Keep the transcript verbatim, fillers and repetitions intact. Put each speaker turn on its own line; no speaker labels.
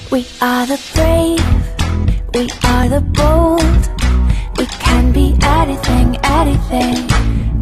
We are the brave, we are the bold. We can be anything, anything.